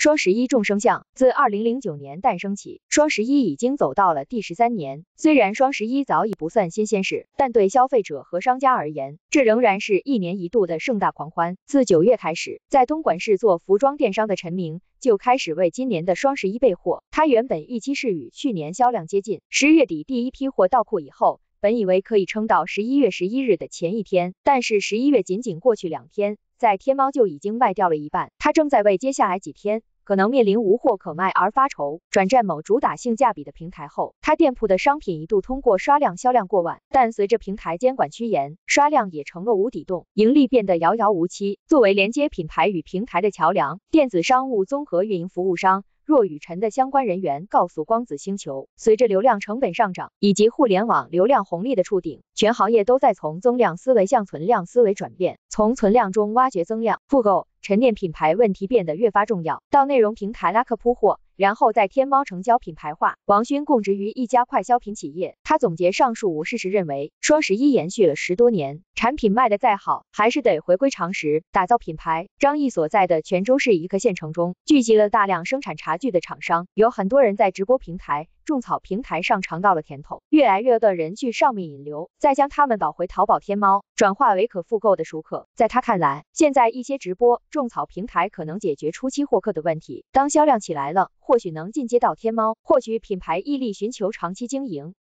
双十一众生相，自2009年诞生起，双十一已经走到了第13年。虽然双十一早已不算新鲜事，但对消费者和商家而言，这仍然是一年一度的盛大狂欢。自9月开始，在东莞市做服装电商的陈明就开始为今年的双十一备货。他原本预期是与去年销量接近，10月底第一批货到库以后，本以为可以撑到11月11日的前一天，但是11月仅仅过去2天，在天猫就已经卖掉了一半。他正在为接下来几天可能面临无货可卖而发愁。转战某主打性价比的平台后，他店铺的商品一度通过刷量销量过万，但随着平台监管趋严，刷量也成了无底洞，盈利变得遥遥无期。作为连接品牌与平台的桥梁，电子商务综合运营服务商若雨辰的相关人员告诉光子星球，随着流量成本上涨以及互联网流量红利的触顶，全行业都在从增量思维向存量思维转变，从存量中挖掘增量。复购沉淀品牌问题变得越发重要，到内容平台拉客铺货，然后在天猫成交品牌化。王勋供职于一家快消品企业，他总结上述无事时认为，双十一延续了10多年，产品卖得再好，还是得回归常识，打造品牌。张毅所在的泉州市一个县城中，聚集了大量生产茶具的厂商，有很多人在直播平台、种草平台上尝到了甜头，越来越多的人去上面引流，再将他们导回淘宝天猫，转化为可复购的熟客。在他看来，现在一些直播种草平台可能解决初期获客的问题，当销量起来了，或许能进阶到天猫，或许品牌毅力寻求长期经营，